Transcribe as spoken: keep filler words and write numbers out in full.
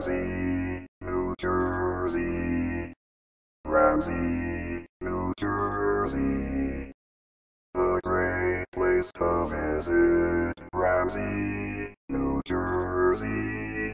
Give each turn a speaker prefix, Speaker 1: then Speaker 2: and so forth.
Speaker 1: Ramsey, New Jersey. Ramsey, New Jersey. A great place to visit. Ramsey, New Jersey.